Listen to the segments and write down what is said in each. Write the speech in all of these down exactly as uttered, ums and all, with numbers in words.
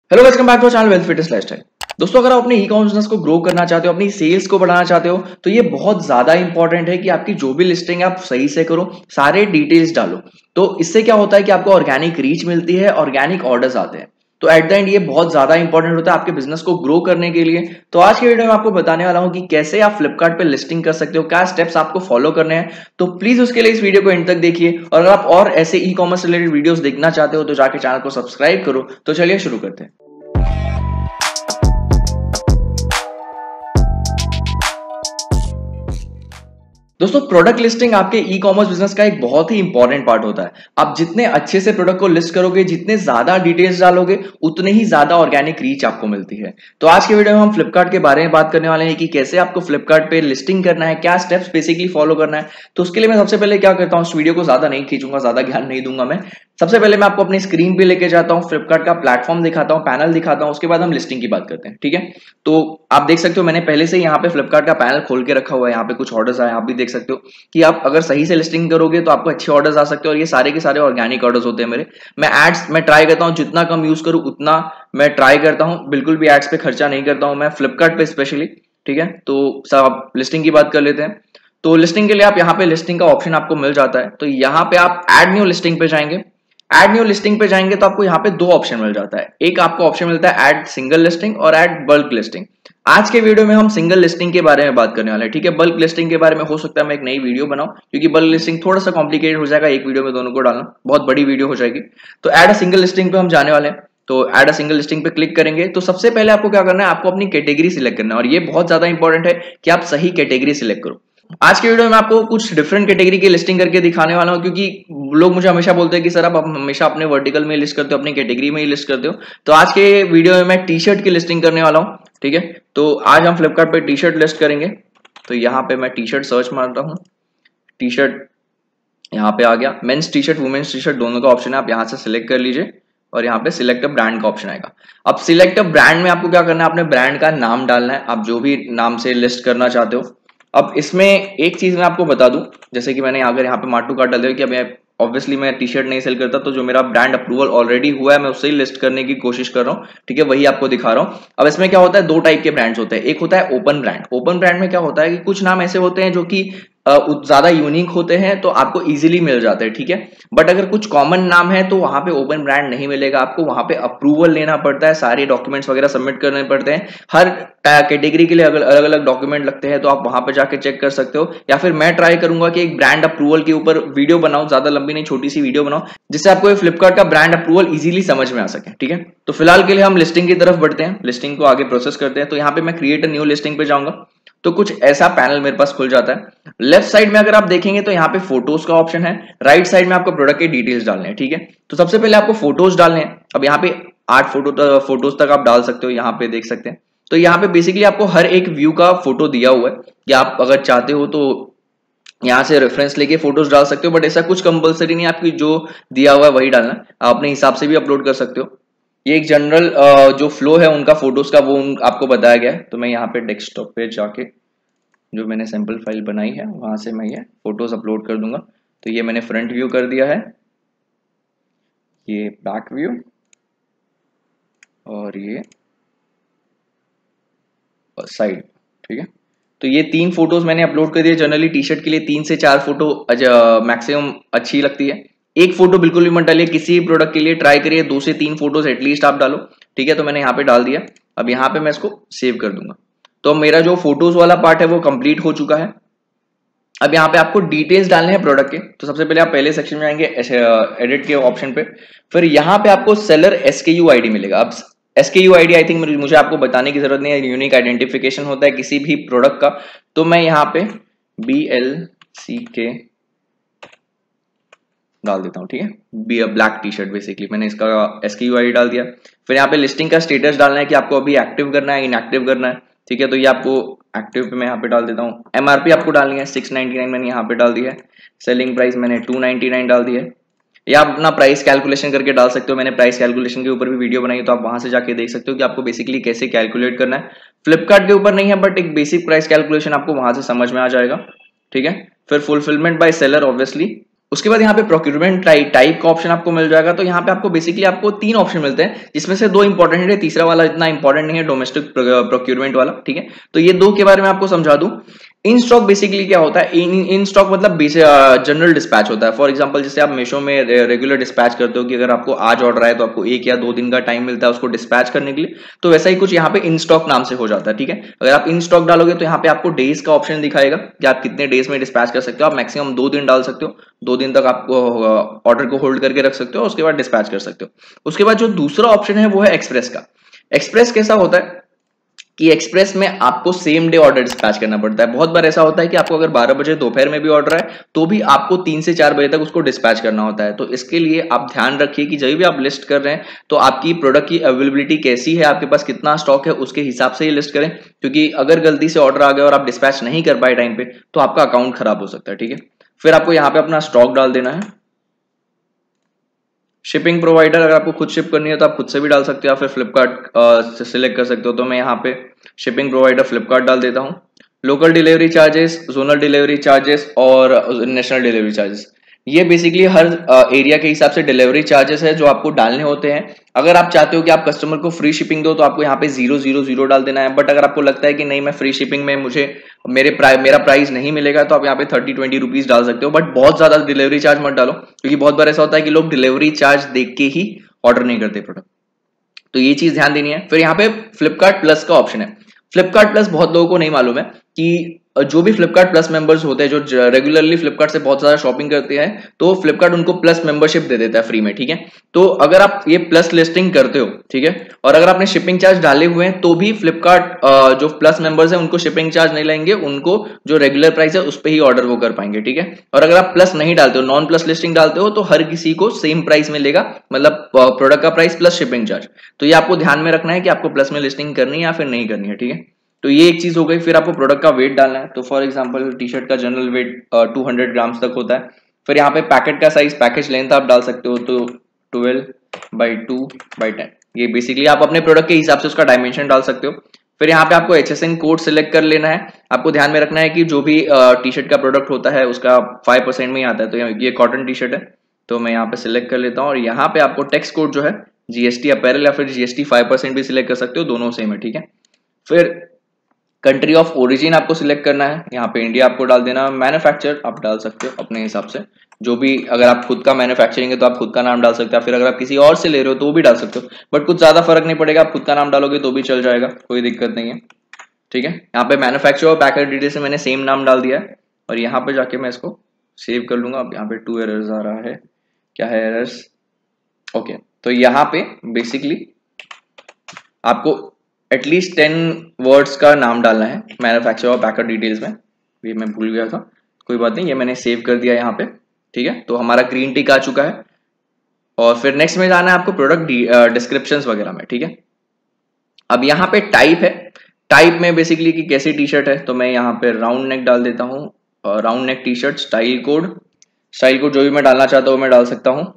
Hello, welcome back to channel wealth fitness lifestyle. दोस्तों, अगर आप अपने ई कॉमर्स बिजनेस को ग्रो करना चाहते हो, अपनी सेल्स को बढ़ाना चाहते हो, तो ये बहुत ज्यादा इंपॉर्टेंट है कि आपकी जो भी लिस्टिंग है आप सही से करो, सारे डिटेल्स डालो। तो इससे क्या होता है कि आपको ऑर्गेनिक रीच मिलती है, ऑर्गेनिक ऑर्डर्स आते हैं। तो एट द एंड ये बहुत ज्यादा इंपॉर्टेंट होता है आपके बिजनेस को ग्रो करने के लिए। तो आज की वीडियो में आपको बताने वाला हूं कि कैसे आप फ्लिपकार्ट पे लिस्टिंग कर सकते हो, क्या स्टेप्स आपको फॉलो करने हैं। तो प्लीज उसके लिए इस वीडियो को एंड तक देखिए, और अगर आप और ऐसे ई कॉमर्स रिलेटेड वीडियोस देखना चाहते हो तो जाके चैनल को सब्सक्राइब करो। तो चलिए शुरू करते हैं। दोस्तों, प्रोडक्ट लिस्टिंग आपके ई कॉमर्स बिजनेस का एक बहुत ही इंपॉर्टेंट पार्ट होता है। आप जितने अच्छे से प्रोडक्ट को लिस्ट करोगे, जितने ज्यादा डिटेल्स डालोगे, उतने ही ज्यादा ऑर्गेनिक रीच आपको मिलती है। तो आज के वीडियो में हम फ्लिपकार्ट के बारे में बात करने वाले हैं कि कैसे आपको फ्लिपकार्ट पे लिस्टिंग करना है, क्या स्टेप्स बेसिकली फॉलो करना है। तो उसके लिए मैं सबसे पहले क्या करता हूँ, इस वीडियो को ज्यादा नहीं खींचूंगा, ज्यादा ज्ञान नहीं दूंगा मैं। सबसे पहले मैं आपको अपनी स्क्रीन पे लेके जाता हूँ, फ्लिपकार्ट का प्लेटफॉर्म दिखाता हूँ, पैनल दिखाता हूँ, उसके बाद हम लिस्टिंग की बात करते हैं। ठीक है, तो आप देख सकते हो मैंने पहले से यहाँ पे फ्लिपकार्ट का पैनल खोल के रखा हुआ है। यहाँ पे कुछ ऑर्डर्स आए, आप भी देख सकते हो कि आप अगर सही से लिस्टिंग करोगे तो आपको अच्छे ऑर्डर्स आ सकते हैं। और ये सारे के सारे ऑर्गेनिक ऑर्डर्स होते हैं मेरे। मैं एड्स मैं ट्राई करता हूँ जितना कम यूज करूँ उतना मैं ट्राई करता हूँ, बिल्कुल भी एड्स पे खर्चा नहीं करता हूँ मैं फ्लिपकार्ट पे स्पेशली। ठीक है, तो सब लिस्टिंग की बात कर लेते हैं। तो लिस्टिंग के लिए आप यहाँ पे लिस्टिंग का ऑप्शन आपको मिल जाता है। तो यहाँ पे आप एड न्यू लिस्टिंग पे जाएंगे। एड न्यू लिस्टिंग पे जाएंगे तो आपको यहाँ पे दो ऑप्शन मिल जाता है। एक आपको ऑप्शन मिलता है एड सिंगल लिस्टिंग और एड बल्क लिस्टिंग। आज के वीडियो में हम सिंगल लिस्टिंग के बारे में बात करने वाले हैं। ठीक है, बल्क लिस्टिंग के बारे में हो सकता है मैं एक नई वीडियो बनाऊं, क्योंकि बल्क लिस्टिंग थोड़ा सा कॉम्प्लिकेटेड हो जाएगा, एक वीडियो में दोनों को डालना बहुत बड़ी वीडियो हो जाएगी। तो एड अ सिंगल लिस्टिंग पे हम जाने वाले हैं। तो एड अ सिंगल लिस्टिंग पे क्लिक करेंगे तो सबसे पहले आपको क्या करना है, आपको अपनी कैटेगरी सिलेक्ट करना है। और ये बहुत ज्यादा इंपॉर्टेंट है कि आप सही कैटेगरी सिलेक्ट करो। आज के वीडियो में आपको कुछ डिफरेंट कैटेगरी की लिस्टिंग करके दिखाने वाला हूं, क्योंकि लोग मुझे हमेशा बोलते हैं कि सर आप हमेशा अपने वर्टिकल में लिस्ट करते हो, अपनी कैटेगरी में ही लिस्ट करते हो। तो आज के वीडियो में मैं टी शर्ट की लिस्टिंग करने वाला हूं। ठीक है, तो आज हम फ्लिपकार्ट पे टी शर्ट लिस्ट करेंगे। तो यहाँ पे मैं टी शर्ट सर्च मारता हूँ। टी शर्ट यहाँ पे आ गया। Men's T shirt, women's T shirt दोनों का ऑप्शन है, आप यहाँ से सिलेक्ट कर लीजिए। और यहाँ पे सिलेक्ट अ ब्रांड का ऑप्शन आएगा। अब सिलेक्ट अ ब्रांड में आपको क्या करना है, अपने ब्रांड का नाम डालना है, आप जो भी नाम से लिस्ट करना चाहते हो। अब इसमें एक चीज मैं आपको बता दूं, जैसे कि मैंने अगर यहाँ पे मार्टू कार्ड डाल दिया कि अब मैं ऑब्वियसली मैं टी शर्ट नहीं सेल करता, तो जो मेरा ब्रांड अप्रूवल ऑलरेडी हुआ है मैं उससे ही लिस्ट करने की कोशिश कर रहा हूँ। ठीक है, वही आपको दिखा रहा हूँ। अब इसमें क्या होता है, दो टाइप के ब्रांड्स होते हैं। एक होता है ओपन ब्रांड। ओपन ब्रांड में क्या होता है कि कुछ नाम ऐसे होते हैं जो कि ज्यादा यूनिक होते हैं, तो आपको इजीली मिल जाते हैं। ठीक है, बट अगर कुछ कॉमन नाम है तो वहां पे ओपन ब्रांड नहीं मिलेगा आपको, वहां पे अप्रूवल लेना पड़ता है, सारे डॉक्यूमेंट्स वगैरह सबमिट करने पड़ते हैं। हर कैटेगरी के लिए अलग अलग डॉक्यूमेंट लगते हैं, तो आप वहां पर जाके चेक कर सकते हो। या फिर मैं ट्राई करूंगा कि एक ब्रांड अप्रूवल के ऊपर वीडियो बनाऊं, ज्यादा लंबी नहीं, छोटी सी वीडियो बनाऊं, जिससे आपको फ्लिपकार्ट का ब्रांड अप्रूवल इजीली समझ में आ सके। ठीक है, तो फिलहाल के लिए हम लिस्टिंग की तरफ बढ़ते हैं, लिस्टिंग को आगे प्रोसेस करते हैं। तो यहाँ पे मैं क्रिएट अ न्यू लिस्टिंग पे जाऊंगा, तो कुछ ऐसा पैनल मेरे पास खुल जाता है। लेफ्ट साइड में अगर आप देखेंगे तो यहाँ पे फोटोज का ऑप्शन है, राइट साइड में आपको प्रोडक्ट के डिटेल्स डालने हैं। ठीक है, तो सबसे पहले आपको फोटोज डालने हैं। अब यहाँ पे आठ फोटो फोटोज तक आप डाल सकते हो, यहाँ पे देख सकते हैं। तो यहाँ पे बेसिकली आपको हर एक व्यू का फोटो दिया हुआ है कि आप अगर चाहते हो तो यहाँ से रेफरेंस लेके फोटोज डाल सकते हो, बट ऐसा कुछ कंपलसरी नहीं है, आपकी जो दिया हुआ है वही डालना है। आप अपने हिसाब से भी अपलोड कर सकते हो। ये एक जनरल जो फ्लो है उनका फोटोज का, वो आपको बताया गया है। तो मैं यहाँ पे डेस्कटॉप पे जाके जो मैंने सैंपल फाइल बनाई है वहां से मैं ये फोटोज अपलोड कर दूंगा। तो ये मैंने फ्रंट व्यू कर दिया है, ये बैक व्यू, और ये साइड। ठीक है, तो ये तीन फोटोज मैंने अपलोड कर दिए। जनरली टी शर्ट के लिए तीन से चार फोटो मैक्सिमम अच्छी लगती है। एक फोटो बिल्कुल भी मत डालिए, किसी भी प्रोडक्ट के लिए ट्राई करिए दो से तीन फोटोज एटलीस्ट आप डालो। ठीक है, तो मैंने यहाँ पे डाल दिया। अब यहाँ पे मैं इसको सेव कर दूंगा। तो मेरा जो फोटोज वाला पार्ट है वो कंप्लीट हो चुका है। अब यहाँ पे आपको डिटेल्स डालने हैं प्रोडक्ट के। तो सबसे पहले आप पहले सेक्शन में आएंगे एडिट के ऑप्शन पे, फिर यहाँ पे आपको सेलर एसकेयू आईडी मिलेगा। अब एसकेयू आईडी आई थिंक मुझे आपको बताने की जरूरत नहीं है, यूनिक आइडेंटिफिकेशन होता है किसी भी प्रोडक्ट का। तो मैं यहाँ पे बी एल सी के डाल देता हूँ। ठीक है, B black T shirt, basically मैंने इसका एसकेयू आईडी डाल दिया। फिर यहाँ पे लिस्टिंग का स्टेटस डालना है कि आपको अभी एक्टिव करना है, इनएक्टिव करना है। ठीक है, तो ये आपको एक्टिव पे मैं यहाँ पे डाल देता हूँ। एमआरपी आपको डालनी है सिक्स नाइनटी नाइन, मैंने यहाँ पे डाल दी है। सेलिंग प्राइस मैंने टू नाइनटी नाइन डाल दी है। या आप अपना प्राइस कैलकुलेशन करके डाल सकते हो, मैंने प्राइस कैलकुलेशन के ऊपर भी वीडियो बनाई है, तो आप वहां से जाके देख सकते हो कि आपको बेसिकली कैसे कैलकुलेट करना है। फ्लिपकार्ट के ऊपर नहीं है, बट एक बेसिक प्राइस कैलकुलेशन आपको वहां से समझ में आ जाएगा। ठीक है, फिर फुलफिलमेंट बाय सेलर ऑब्वियसली उसके बाद यहाँ पे प्रोक्यूरमेंट टाइप का ऑप्शन आपको मिल जाएगा। तो यहाँ पे आपको बेसिकली आपको तीन ऑप्शन मिलते हैं, जिसमें से दो इंपॉर्टेंट है, तीसरा वाला इतना इंपॉर्टेंट नहीं है, डोमेस्टिक प्रोक्यूरमेंट वाला, ठीक है। तो ये दो के बारे में आपको समझा दूं। इन स्टॉक बेसिकली क्या होता है, इन इन स्टॉक मतलब जनरल डिस्पैच होता है। फॉर एग्जांपल जैसे आप मीशो में रेगुलर डिस्पैच करते हो कि अगर आपको आज ऑर्डर आए तो आपको एक या दो दिन का टाइम मिलता है उसको डिस्पैच करने के लिए, तो वैसा ही कुछ यहाँ पे इन स्टॉक नाम से हो जाता है, ठीक है। अगर आप इन स्टॉक डालोगे तो यहाँ पे आपको डेज का ऑप्शन दिखाएगा कि आप कितने डेज में डिस्पैच कर सकते हो। आप मैक्सिमम दो दिन डाल सकते हो, दो दिन तक आपको ऑर्डर को होल्ड करके रख सकते हो, उसके बाद डिस्पैच कर सकते हो। उसके बाद जो दूसरा ऑप्शन है वो है एक्सप्रेस का। एक्सप्रेस कैसा होता है कि एक्सप्रेस में आपको सेम डे ऑर्डर डिस्पैच करना पड़ता है। बहुत बार ऐसा होता है कि आपको अगर बारह बजे दोपहर में भी ऑर्डर है तो भी आपको तीन से चार बजे तक उसको डिस्पैच करना होता है। तो इसके लिए आप ध्यान रखिए कि जब भी आप लिस्ट कर रहे हैं तो आपकी प्रोडक्ट की अवेलेबिलिटी कैसी है, आपके पास कितना स्टॉक है, उसके हिसाब से ही लिस्ट करें। क्योंकि अगर गलती से ऑर्डर आ गया और आप डिस्पैच नहीं कर पाए टाइम पे तो आपका अकाउंट खराब हो सकता है, ठीक है। फिर आपको यहाँ पे अपना स्टॉक डाल देना है। शिपिंग प्रोवाइडर अगर आपको खुद शिप करनी है तो आप खुद से भी डाल सकते हो, या फिर फ्लिपकार्ट से सिलेक्ट कर सकते हो। तो मैं यहाँ पे शिपिंग प्रोवाइडर फ्लिपकार्ट डाल देता हूँ। Local delivery charges, zonal delivery charges और नेशनल डिलीवरी चार्जेस, ये बेसिकली हर एरिया के हिसाब से डिलीवरी चार्जेस है जो आपको डालने होते हैं। अगर आप चाहते हो कि आप कस्टमर को फ्री शिपिंग दो तो आपको यहाँ पे जीरो जीरो जीरो डाल देना है। बट अगर आपको लगता है कि नहीं मैं फ्री शिपिंग में मुझे मेरे प्राइस मेरा प्राइस नहीं मिलेगा तो आप यहाँ पे थर्टी ट्वेंटी रुपीज डाल सकते हो। बट बहुत ज्यादा डिलीवरी चार्ज मत डालो, क्योंकि बहुत बार ऐसा होता है कि लोग डिलीवरी चार्ज देख के ही ऑर्डर नहीं करते प्रोडक्ट। तो ये चीज ध्यान देनी है। फिर यहाँ पे फ्लिपकार्ट प्लस का ऑप्शन है। फ्लिपकार्ट प्लस बहुत लोगों को नहीं मालूम है कि जो भी फ्लिपकार्ट प्लस मेंबर्स होते हैं, जो रेगुलरली फ्लिपकार्ट से बहुत ज्यादा शॉपिंग करते हैं, तो फ्लिपकार्ट उनको प्लस मेंबरशिप दे देता है फ्री में, ठीक है। तो अगर आप ये प्लस लिस्टिंग करते हो, ठीक है, और अगर आपने शिपिंग चार्ज डाले हुए हैं तो भी फ्लिपकार्ट जो प्लस मेंबर्स हैं उनको शिपिंग चार्ज नहीं लेंगे, उनको जो रेगुलर प्राइस है उस पर ही ऑर्डर वो कर पाएंगे, ठीक है। और अगर आप प्लस नहीं डालते हो, नॉन प्लस लिस्टिंग डालते हो, तो हर किसी को सेम प्राइस मिलेगा, मतलब प्रोडक्ट का प्राइस प्लस शिपिंग चार्ज। तो ये आपको ध्यान में रखना है कि आपको प्लस में लिस्टिंग करनी है या फिर नहीं करनी है, ठीक है। तो ये एक चीज हो गई। फिर आपको प्रोडक्ट का वेट डालना है। तो फॉर एग्जांपल टी शर्ट का general weight two hundred grams तक होता है। फिर यहाँ पे पैकेट का साइज, पैकेज लेंथ आप डाल सकते हो, तो twelve by two by ten, ये बेसिकली आप अपने प्रोडक्ट के हिसाब से उसका डायमेंशन डाल सकते हो। फिर यहाँ पे आपको H S N code select कर लेना है। आपको ध्यान में रखना है कि जो भी टी शर्ट का प्रोडक्ट होता है उसका फाइव परसेंट में ही आता है। तो ये कॉटन टी शर्ट है तो मैं यहाँ पे सिलेक्ट कर लेता हूँ, और यहाँ पे आपको टेक्स्ट कोड जो है जीएसटी अपैरल या फिर जीएसटी फाइव परसेंट भी सिलेक्ट कर सकते हो, दोनों सेम है, ठीक है। फिर कंट्री ऑफ ओरिजिन आपको सिलेक्ट करना है, यहाँ पे इंडिया आपको डाल देना। मैन्युफैक्चर आप डाल सकते हो अपने हिसाब से, जो भी, अगर आप खुद का मैन्युफैक्चरिंग है तो आप खुद का नाम डाल सकते हो, फिर अगर आप किसी और से ले रहे हो तो भी डाल सकते हो। बट कुछ ज्यादा फर्क नहीं पड़ेगा, आप खुद का नाम डालोगे तो भी चल जाएगा, कोई दिक्कत नहीं है, ठीक है। यहाँ पे मैन्युफैक्चर और पैकर डिटेल से मैंने सेम नाम डाल दिया है, और यहाँ पे जाके मैं इसको सेव कर लूंगा। अब यहाँ पे टू एरर्स आ रहा है, क्या है एरर्स, ओके। तो यहाँ पे बेसिकली आपको एटलीस्ट टेन वर्ड्स का नाम डालना है मैन्युफैक्चर और पैकर डिटेल्स में। ये मैं भूल गया था, कोई बात नहीं, ये मैंने सेव कर दिया यहाँ पे, ठीक है। तो हमारा ग्रीन टिक आ चुका है। और फिर नेक्स्ट में जाना है आपको प्रोडक्ट डिस्क्रिप्शंस वगैरह में, ठीक है। अब यहाँ पे टाइप है। टाइप में बेसिकली कि कैसी टी शर्ट है, तो मैं यहाँ पे राउंड नेक डाल देता हूँ, round neck T shirt. Style code, style code जो भी मैं डालना चाहता हूँ मैं डाल सकता हूँ।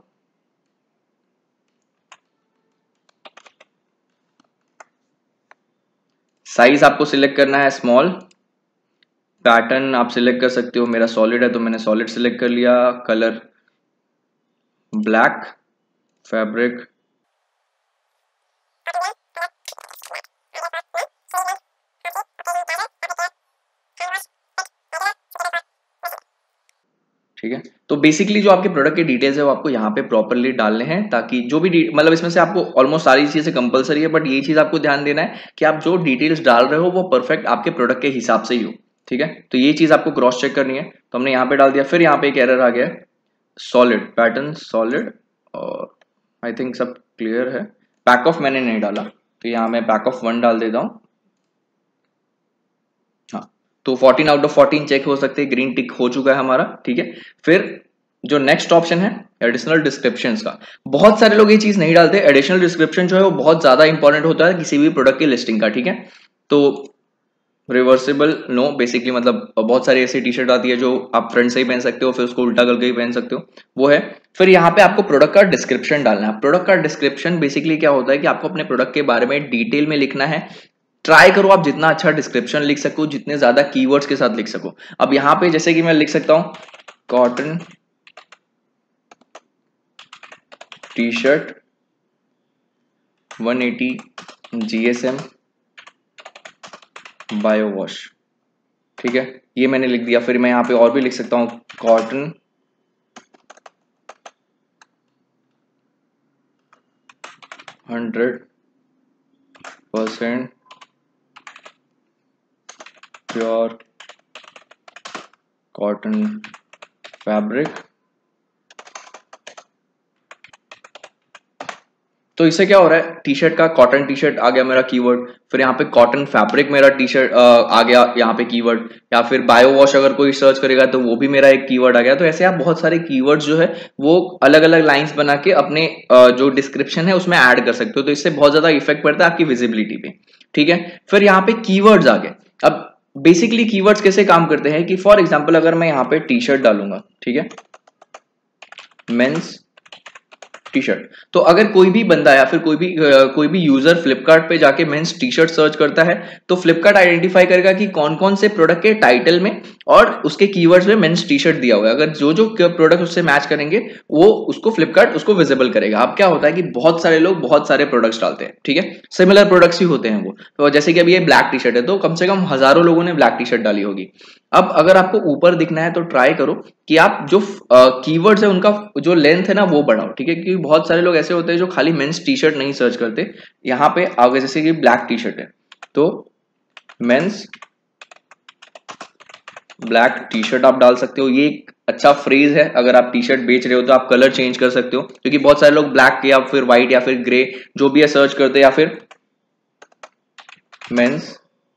साइज आपको सिलेक्ट करना है स्मॉल। पैटर्न आप सिलेक्ट कर सकते हो, मेरा सॉलिड है तो मैंने सॉलिड सिलेक्ट कर लिया। Colour black. फैब्रिक ठीक है। तो बेसिकली जो आपके प्रोडक्ट के डिटेल्स है वो आपको यहाँ पे प्रॉपरली डालने हैं, ताकि जो भी मतलब इसमें से आपको ऑलमोस्ट सारी चीजें कंपलसरी है, बट ये चीज आपको ध्यान देना है कि आप जो डिटेल्स डाल रहे हो वो परफेक्ट आपके प्रोडक्ट के हिसाब से ही हो, ठीक है। तो ये चीज आपको क्रॉस चेक करनी है। तो हमने यहाँ पे डाल दिया। फिर यहाँ पे एक एरर आ गया है, सॉलिड पैटर्न सॉलिड, और आई थिंक सब क्लियर है। बैक ऑफ मैंने नहीं डाला, तो यहाँ मैं बैक ऑफ वन डाल देता हूँ। हाँ, तो fourteen out of fourteen check हो सकते हैं, ग्रीन टिक हो चुका है हमारा, ठीक है। फिर जो नेक्स्ट ऑप्शन है एडिशनल डिस्क्रिप्शन का, बहुत सारे लोग ये चीज नहीं डालते। एडिशनल डिस्क्रिप्शन जो है वो बहुत ज्यादा इंपॉर्टेंट होता है किसी भी प्रोडक्ट की लिस्टिंग का, ठीक है। तो रिवर्सिबल नो, बेसिकली मतलब बहुत सारी ऐसी टी शर्ट आती है जो आप फ्रंट से ही पहन सकते हो, फिर उसको उल्टा करके ही पहन सकते हो, वो है। फिर यहाँ पे आपको प्रोडक्ट का डिस्क्रिप्शन डालना है। प्रोडक्ट का डिस्क्रिप्शन बेसिकली क्या होता है कि आपको अपने प्रोडक्ट के बारे में डिटेल में लिखना है। ट्राई करो आप जितना अच्छा डिस्क्रिप्शन लिख सको, जितने ज्यादा कीवर्ड्स के साथ लिख सको। अब यहाँ पे जैसे कि मैं लिख सकता हूँ cotton T shirt one eighty GSM bio wash, ठीक है, ये मैंने लिख दिया। फिर मैं यहाँ पे और भी लिख सकता हूँ, cotton hundred percent pure cotton fabric. तो इससे क्या हो रहा है, टी शर्ट का कॉटन टी शर्ट आ गया मेरा कीवर्ड, फिर यहाँ पे कॉटन फैब्रिक मेरा टी शर्ट आ गया यहाँ पे कीवर्ड, या फिर बायो वॉश अगर कोई सर्च करेगा तो वो भी मेरा एक कीवर्ड आ गया। तो ऐसे आप बहुत सारे कीवर्ड्स जो है वो अलग अलग लाइंस बना के अपने जो डिस्क्रिप्शन है उसमें ऐड कर सकते हो, तो इससे बहुत ज्यादा इफेक्ट पड़ता है आपकी विजिबिलिटी पे, ठीक है। फिर यहाँ पे कीवर्ड्स आ गए। अब बेसिकली कीवर्ड्स कैसे काम करते हैं कि फॉर एग्जाम्पल अगर मैं यहाँ पे टी शर्ट डालूंगा, ठीक है, मेंस टी शर्ट, तो अगर कोई भी बंदा या फिर कोई भी कोई भी यूजर फ्लिपकार्ट पे जाके मेंस टी शर्ट सर्च करता है तो फ्लिपकार्ट आइडेंटिफाई करेगा कि कौन कौन से प्रोडक्ट के टाइटल में और उसके कीवर्ड्स में मेंस टी शर्ट दिया हुआ है। अगर जो जो प्रोडक्ट उससे मैच करेंगे वो उसको फ्लिपकार्ट उसको विजिबल करेगा। अब क्या होता है कि बहुत सारे लोग बहुत सारे प्रोडक्ट्स डालते हैं, ठीक है, सिमिलर प्रोडक्ट्स ही होते हैं वो। तो जैसे कि अभी ये ब्लैक टी शर्ट है तो कम से कम हजारों लोगों ने ब्लैक टी शर्ट डाली होगी। अब अगर आपको ऊपर दिखना है तो ट्राई करो कि आप जो कीवर्ड्स है उनका जो लेंथ है ना वो बढ़ाओ, ठीक है, क्योंकि बहुत सारे लोग ऐसे होते हैं जो खाली मेंस टी शर्ट नहीं सर्च करते। यहाँ पे आगे जैसे कि ब्लैक टी शर्ट है तो मेंस ब्लैक टी शर्ट आप डाल सकते हो। ये एक अच्छा फ्रेज है, अगर आप टी शर्ट बेच रहे हो तो आप कलर चेंज कर सकते हो, क्योंकि बहुत सारे लोग ब्लैक या फिर व्हाइट या फिर ग्रे जो भी है सर्च करते हैं, या फिर men's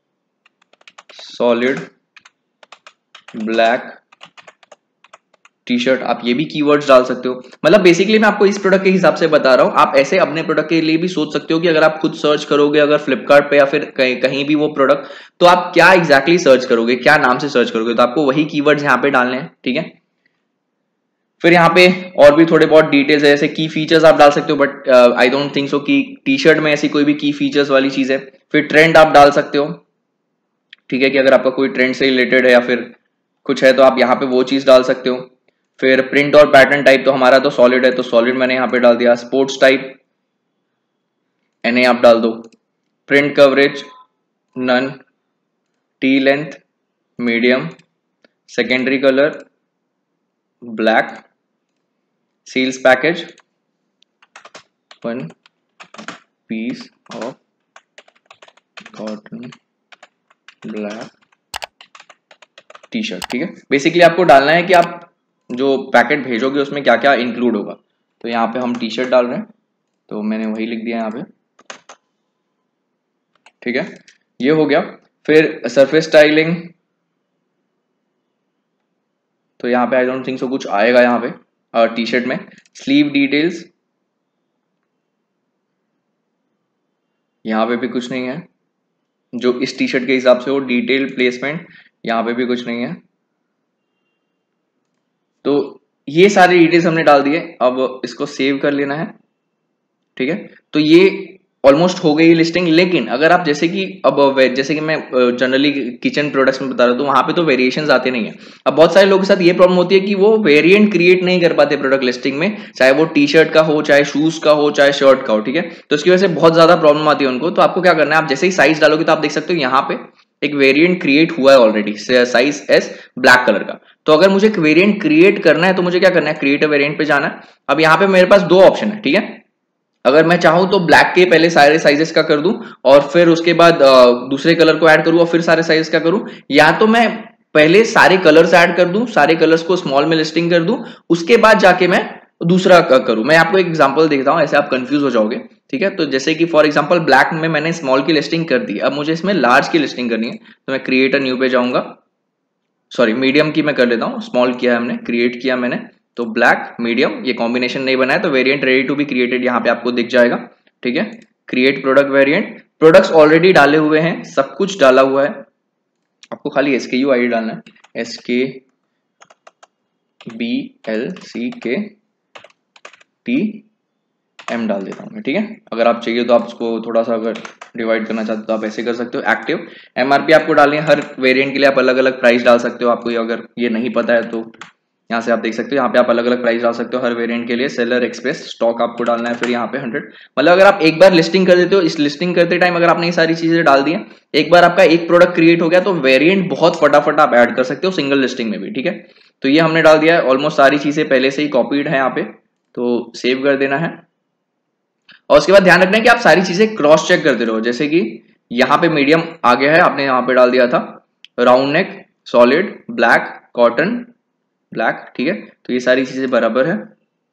solid black T shirt, आप ये भी कीवर्ड्स डाल सकते हो। मतलब बेसिकली मैं आपको इस प्रोडक्ट के हिसाब से बता रहा हूं, आप ऐसे अपने प्रोडक्ट के लिए भी सोच सकते हो कि अगर आप खुद सर्च करोगे अगर फ्लिपकार्ट पे या फिर कहीं कहीं भी वो प्रोडक्ट, तो आप क्या एग्जैक्टली सर्च करोगे, क्या नाम से सर्च करोगे, तो आपको वही कीवर्ड्स यहाँ पे डालने हैं, ठीक है। फिर यहाँ पे और भी थोड़े बहुत डिटेल्स है, जैसे की फीचर्स आप डाल सकते हो, but I don't think so कि टी शर्ट में ऐसी कोई भी की फीचर्स वाली चीज है। फिर ट्रेंड आप डाल सकते हो, ठीक है, कि अगर आपका कोई ट्रेंड से रिलेटेड है या फिर कुछ है तो आप यहाँ पे वो चीज डाल सकते हो। फिर प्रिंट और पैटर्न टाइप तो हमारा तो सॉलिड है तो सॉलिड मैंने यहाँ पे डाल दिया। स्पोर्ट्स टाइप एन ए आप डाल दो। Print coverage none, T length medium, secondary colour black, sales package one piece of cotton black T shirt, ठीक है। बेसिकली आपको डालना है कि आप जो पैकेट भेजोगे उसमें क्या क्या इंक्लूड होगा। तो यहाँ पे हम टी शर्ट डाल रहे हैं तो मैंने वही लिख दिया यहाँ पे, ठीक है, ये हो गया। फिर सरफेस स्टाइलिंग, तो यहाँ पे आई डोंट थिंक सो कुछ आएगा यहाँ पे टी शर्ट में। स्लीव डिटेल्स यहाँ पे भी कुछ नहीं है जो इस टी शर्ट के हिसाब से हो। डिटेल प्लेसमेंट यहाँ पे भी कुछ नहीं है। तो ये सारी डिटेल्स हमने डाल दिए, अब इसको सेव कर लेना है, ठीक है। तो ये ऑलमोस्ट हो गई लिस्टिंग। लेकिन अगर आप जैसे कि अब जैसे कि मैं जनरली किचन प्रोडक्ट्स में बता रहा हूँ तो वहां पे तो वेरिएशंस आते नहीं है। अब बहुत सारे लोगों के साथ ये प्रॉब्लम होती है कि वो वेरिएंट क्रिएट नहीं कर पाते प्रोडक्ट लिस्टिंग में, चाहे वो टी शर्ट का हो, चाहे शूज का हो, चाहे शर्ट का हो, ठीक है। तो इसकी वजह से बहुत ज्यादा प्रॉब्लम आती है उनको। तो आपको क्या करना है, आप जैसे ही साइज डालोगे तो आप देख सकते हो यहाँ पे एक वेरिएंट क्रिएट हुआ है already, size S black colour का। तो अगर मुझे एक वेरिएंट क्रिएट करना है तो मुझे क्या करना है, क्रिएट अ वेरिएंट पे जाना है। अब यहाँ पे मेरे पास दो ऑप्शन है, ठीक है। अगर मैं चाहूं तो ब्लैक के पहले सारे साइजेस का कर दूं और फिर उसके बाद दूसरे कलर को ऐड करूं और फिर सारे साइजेस का करूं, या तो मैं पहले सारे कलर्स ऐड कर दूं, सारे कलर्स को स्मॉल में लिस्टिंग कर दूं, उसके बाद जाके मैं दूसरा करूं। मैं आपको एक एग्जांपल देता हूं, ऐसे आप कंफ्यूज हो जाओगे, ठीक है। तो जैसे कि फॉर एग्जांपल ब्लैक में मैंने स्मॉल की लिस्टिंग कर दी, अब मुझे इसमें लार्ज की लिस्टिंग करनी है तो मैं क्रिएट अ न्यू पे जाऊंगा, सॉरी मीडियम की मैं कर लेता हूं, स्मॉल किया है हमने, क्रिएट किया मैंने, तो ब्लैक मीडियम ये कॉम्बिनेशन नहीं बना है तो variant ready to be created यहाँ पे आपको दिख जाएगा, ठीक है। Create product variant, products already डाले हुए हैं, सब कुछ डाला हुआ है, आपको खाली एसकेयू आईडी डालना है, एस के बी एल सी के टी एम डाल देता हूँ मैं, ठीक है। अगर आप चाहिए तो आप उसको थोड़ा सा अगर डिवाइड करना चाहते हो तो आप ऐसे कर सकते हो। एक्टिव एमआरपी आपको डालनी है, हर वेरिएंट के लिए आप अलग अलग प्राइस डाल सकते हो, आपको ये अगर ये नहीं पता है तो यहाँ से आप देख सकते हो, यहाँ पे आप अलग अलग प्राइस डाल सकते हो हर वेरिएंट के लिए। सेलर एक्सप्रेस स्टॉक आपको डालना है, फिर यहाँ पे हंड्रेड, मतलब अगर आप एक बार लिस्टिंग कर देते हो, इस लिस्टिंग करते टाइम अगर आपने ये सारी चीजें डाल दी हैं, एक बार आपका एक प्रोडक्ट क्रिएट हो गया तो वेरिएंट बहुत फटाफट आप ऐड कर सकते हो सिंगल लिस्टिंग में भी, ठीक है। तो ये हमने डाल दिया है, ऑलमोस्ट सारी चीजें पहले से ही कॉपीड है यहाँ पे, तो सेव कर देना है। और उसके बाद ध्यान रखना है कि आप सारी चीजें क्रॉस चेक करते रहो, जैसे कि यहाँ पे मीडियम आ गया है, आपने यहाँ पे डाल दिया था round neck, solid, black, cotton, black, ठीक है। तो ये सारी चीजें बराबर है,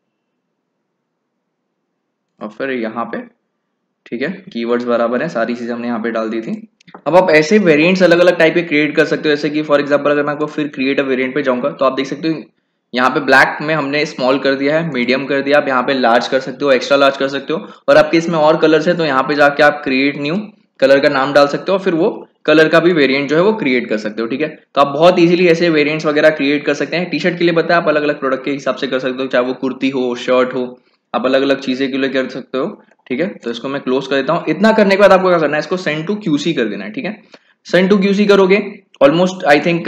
और फिर यहाँ पे, ठीक है, कीवर्ड्स बराबर है, सारी चीजें हमने यहाँ पे डाल दी थी। अब आप ऐसे वेरिएंट्स अलग अलग टाइप के क्रिएट कर सकते हो, जैसे कि फॉर एग्जांपल अगर मैं आपको फिर क्रिएट अ वेरिएंट पे जाऊंगा तो आप देख सकते हो यहाँ पे ब्लैक में हमने स्मॉल कर दिया है, मीडियम कर दिया, आप यहाँ पे लार्ज कर सकते हो, एक्स्ट्रा लार्ज कर सकते हो, और आपके इसमें और कलर्स है तो यहाँ पे जाके आप क्रिएट न्यू कलर का नाम डाल सकते हो, फिर वो कलर का भी वेरिएंट जो है वो क्रिएट कर सकते हो, ठीक है। तो आप बहुत इजीली ऐसे वेरिएंट्स वगैरह क्रिएट कर सकते हैं। टी शर्ट के लिए बताया, आप अलग अलग प्रोडक्ट के हिसाब से कर सकते हो, चाहे वो कुर्ती हो, शर्ट हो, आप अलग अलग चीजें के लिए कर सकते हो, ठीक है। तो इसको मैं क्लोज कर देता हूँ। इतना करने के बाद आपको क्या करना है, इसको सेंड टू क्यूसी कर देना है, ठीक है। सेंड टू क्यूसी करोगे, ऑलमोस्ट आई थिंक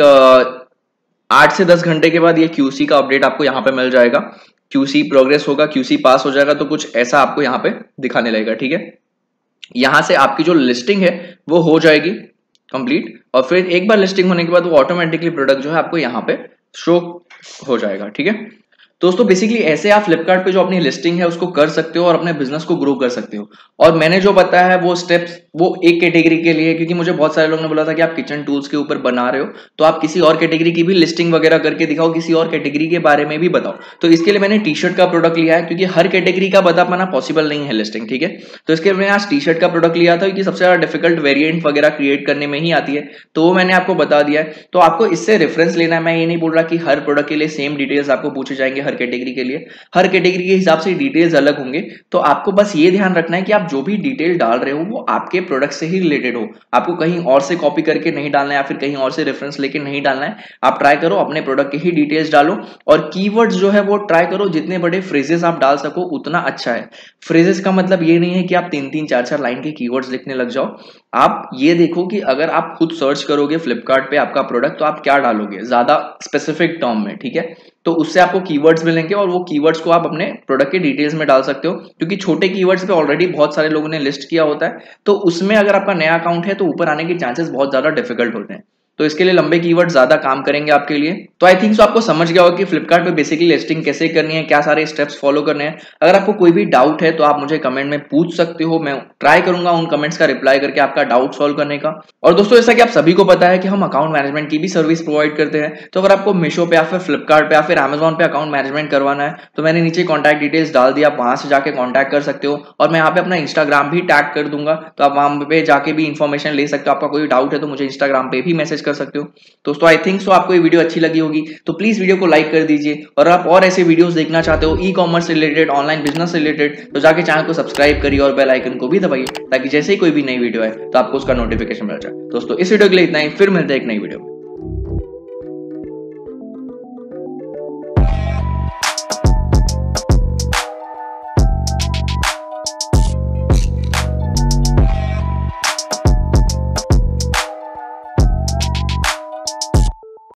आठ से दस घंटे के बाद ये क्यूसी का अपडेट आपको यहाँ पे मिल जाएगा। क्यूसी प्रोग्रेस होगा, क्यूसी पास हो जाएगा, तो कुछ ऐसा आपको यहाँ पे दिखाने लगेगा, ठीक है। यहां से आपकी जो लिस्टिंग है वो हो जाएगी कंप्लीट, और फिर एक बार लिस्टिंग होने के बाद वो ऑटोमेटिकली प्रोडक्ट जो है आपको यहाँ पे शो हो जाएगा, ठीक है। दोस्तों बेसिकली ऐसे आप फ्लिपकार्ट पे जो अपनी लिस्टिंग है उसको कर सकते हो और अपने बिजनेस को ग्रो कर सकते हो। और मैंने जो बताया है वो स्टेप्स वो एक कैटेगरी के लिए, क्योंकि मुझे बहुत सारे लोगों ने बोला था कि आप किचन टूल्स के ऊपर बना रहे हो तो आप किसी और कैटेगरी की भी लिस्टिंग वगैरह करके दिखाओ, किसी और कैटेगरी के बारे में भी बताओ। तो इसके लिए मैंने टी शर्ट का प्रोडक्ट लिया है, क्योंकि हर कैटेगरी का बता पाना पॉसिबल नहीं है लिस्टिंग, ठीक है। तो इसके लिए मैंने आज टी शर्ट का प्रोडक्ट लिया था, क्योंकि सबसे ज्यादा डिफिकल्ट वेरिएंट वगैरह क्रिएट करने में ही आती है, तो वो मैंने आपको बता दिया है। तो आपको इससे रेफरेंस लेना है, मैं ये नहीं बोल रहा कि हर प्रोडक्ट के लिए सेम डिटेल्स आपको पूछे जाएंगे, हर कैटेगरी के लिए हर कैटेगरी के हिसाब से डिटेल्स अलग होंगे। तो आपको बस ये ध्यान रखना है कि आप जो भी डिटेल डाल रहे हो वो आपके प्रोडक्ट से ही रिलेटेड हो, आपको कहीं और से कॉपी करके नहीं डालना है या फिर कहीं और से रेफरेंस लेके नहीं डालना है। आप ट्राई करो अपने प्रोडक्ट के ही डिटेल्स डालो, और कीवर्ड्स जो है वो ट्राई करो जितने बड़े फ्रेजेस आप डाल सको उतना अच्छा है। फ्रेजेस का मतलब ये नहीं है कि आप तीन तीन चार चार लाइन के कीवर्ड्स लिखने लग जाओ। आप ये देखो कि अगर आप खुद सर्च करोगे फ्लिपकार्ट पे आपका प्रोडक्ट तो आप क्या डालोगे ज्यादा स्पेसिफिक टर्म में, ठीक है। तो उससे आपको कीवर्ड्स मिलेंगे और वो कीवर्ड्स को आप अपने प्रोडक्ट के डिटेल्स में डाल सकते हो, क्योंकि छोटे कीवर्ड्स पे ऑलरेडी बहुत सारे लोगों ने लिस्ट किया होता है, तो उसमें अगर आपका नया अकाउंट है तो ऊपर आने के चांसेस बहुत ज्यादा डिफिकल्ट होते हैं। तो इसके लिए लंबे कीवर्ड ज्यादा काम करेंगे आपके लिए। तो आई थिंक सो आपको समझ गया होगा कि फ्लिपकार्ट पे बेसिकली लिस्टिंग कैसे करनी है, क्या सारे स्टेप्स फॉलो करने हैं। अगर आपको कोई भी डाउट है तो आप मुझे कमेंट में पूछ सकते हो, मैं ट्राई करूंगा उन कमेंट्स का रिप्लाई करके आपका डाउट सॉल्व करने का। और दोस्तों जैसा कि आप सभी को पता है कि हम अकाउंट मैनेजमेंट की भी सर्विस प्रोवाइड करते हैं, तो अगर आपको मीशो पे या फिर फ्लिपकार्ट पे या फिर अमेजॉन पे अकाउंट मैनेजमेंट करवाना है तो मैंने नीचे कॉन्टैक्ट डिटेल्स डाल दिया, आप वहां से जाके कॉन्टैक्ट कर सकते हो। और मैं यहाँ पे अपना इंस्टाग्राम भी टैग कर दूंगा, तो आप वहां पे जाके भी इन्फॉर्मेशन ले सकते हो। आपका कोई डाउट है तो मुझे इंस्टाग्राम पे भी मैसेज कर सकते हो। दोस्तों आई थिंक सो आपको ये वीडियो अच्छी लगी होगी, तो प्लीज वीडियो को लाइक कर दीजिए। और आप और ऐसे वीडियोस देखना चाहते हो ई कॉमर्स से रिलेटेड, ऑनलाइन बिजनेस से रिलेटेड, तो जाके चैनल को सब्सक्राइब करिए और बेल आइकन को भी दबाइए, ताकि जैसे ही कोई भी नई वीडियो है तो आपको उसका नोटिफिकेशन मिल जाए। दोस्तों इस वीडियो के लिए इतना ही, फिर मिलते हैं एक नई वीडियो में।